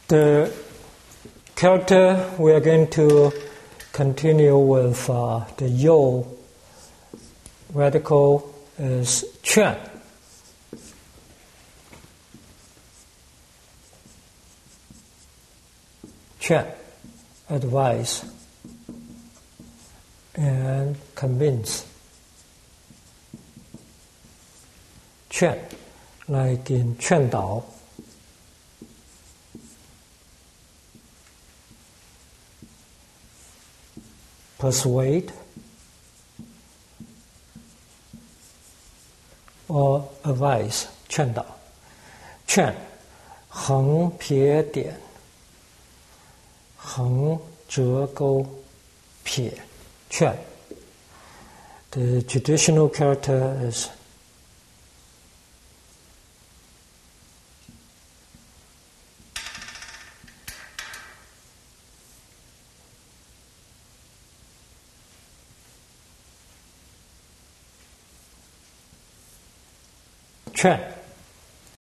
The character we are going to continue with the you radical is 劝. Advise and convince. 劝 like in 劝导. Persuade or advise. 劝导. 劝横撇点横折钩撇 劝. The traditional character is 劝